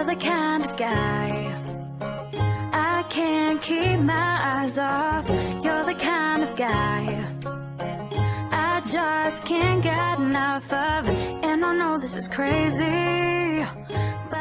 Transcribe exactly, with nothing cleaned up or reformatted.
You're the kind of guy I can't keep my eyes off. You're the kind of guy I just can't get enough of. And I know this is crazy, but